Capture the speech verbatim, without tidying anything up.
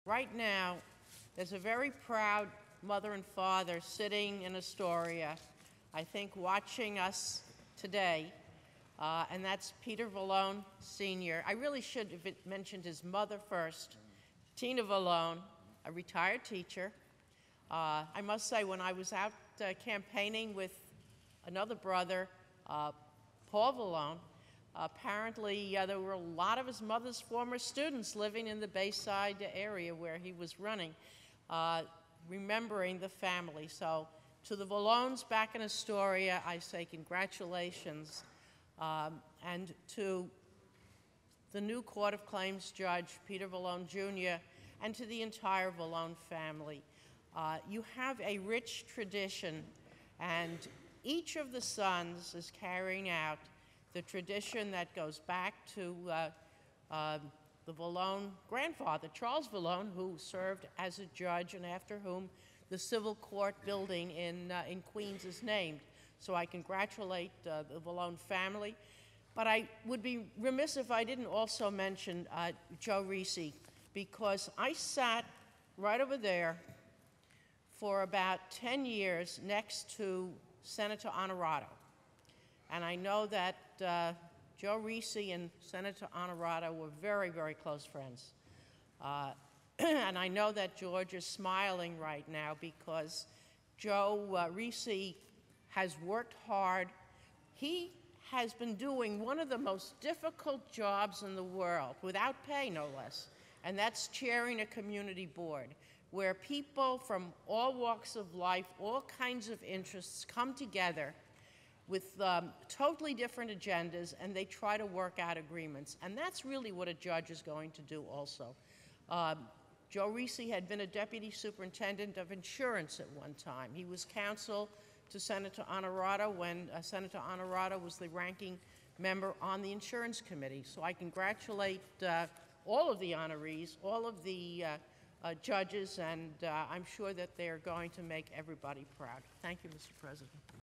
right now, there's a very proud mother and father sitting in Astoria, I think watching us today, uh, and that's Peter Vallone, Senior I really should have mentioned his mother first, Tina Vallone, a retired teacher. Uh, I must say, when I was out uh, campaigning with another brother, uh, Paul Vallone, apparently uh, there were a lot of his mother's former students living in the Bayside area where he was running, uh, remembering the family. So to the Vallones back in Astoria, I say congratulations. Um, and to the new Court of Claims Judge, Peter Vallone Junior, and to the entire Vallone family. Uh, you have a rich tradition, and each of the sons is carrying out the tradition that goes back to uh, uh, the Vallone grandfather, Charles Vallone, who served as a judge and after whom the civil court building in, uh, in Queens is named. So I congratulate uh, the Vallone family. But I would be remiss if I didn't also mention uh, Joe Risi, because I sat right over there for about ten years next to Senator Honorato. And I know that uh, Joe Risi and Senator Honorato were very, very close friends. Uh, and I know that George is smiling right now because Joe uh, Risi has worked hard. He has been doing one of the most difficult jobs in the world, without pay no less, and that's chairing a community board, where people from all walks of life, all kinds of interests come together with um, totally different agendas, and they try to work out agreements. And that's really what a judge is going to do also. Um, Joe Risi had been a deputy superintendent of insurance at one time. He was counsel to Senator Honorato when uh, Senator Honorato was the ranking member on the insurance committee. So I congratulate uh, all of the honorees, all of the uh, uh, judges, and uh, I'm sure that they're going to make everybody proud. Thank you, Mister President.